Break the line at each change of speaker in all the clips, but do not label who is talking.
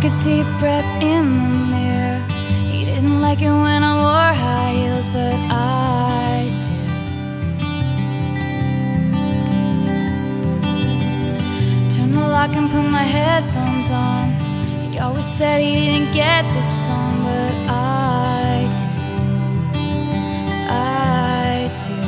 a deep breath in the mirror. He didn't like it when I wore high heels, but I do. Turn the lock and put my headphones on. He always said he didn't get this song, but I do. I do.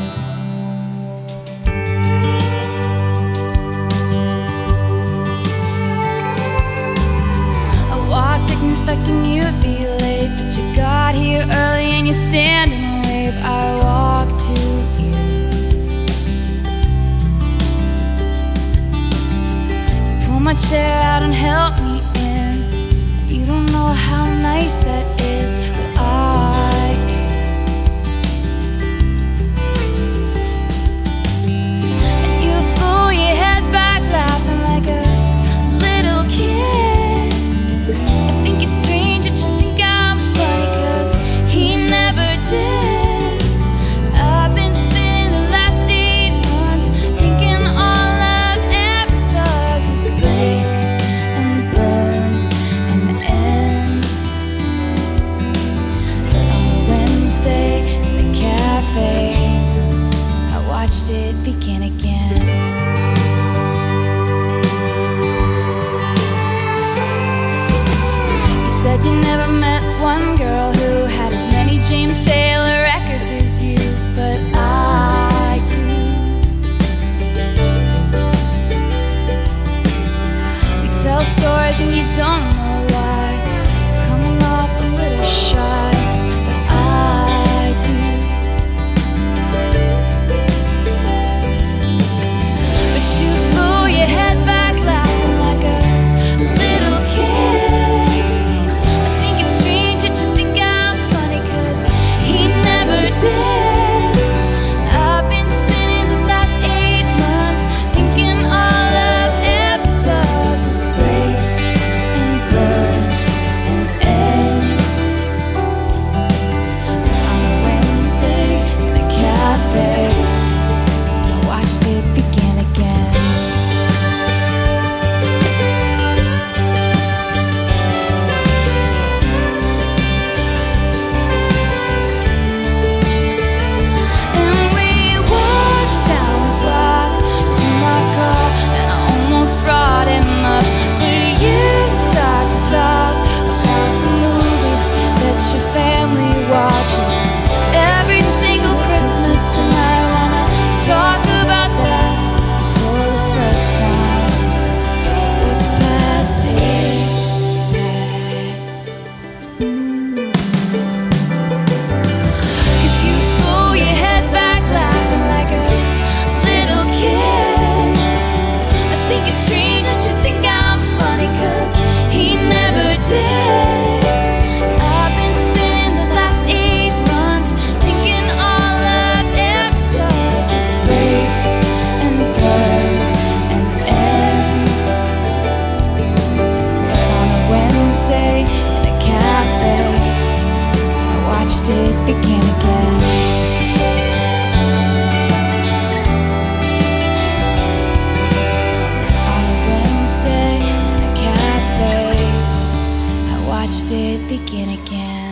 Expecting you'd be late, but you got here early and you stand and wave. I walk to you. You pull my chair out and help me in, and you don't know how nice that is, but I do. And you pull your head back laughing like a little kid. It's strange that you think I'm funny, 'cause he never did. I've been spending the last 8 months thinking all love ever does is break and burn and end. But on a Wednesday in the cafe, I watched it begin again. Said you never met one girl who had as many James Taylor records as you, but I do. We tell stories and you don't know why, coming off a little shy, but I do. But you pull your head back laughing like a little kid. I've been spending the last 8 months thinking all love ever does is break and burn and end. On a Wednesday in a cafe, I watched it begin again. It begin again. On a Wednesday in a cafe, I watched it begin again.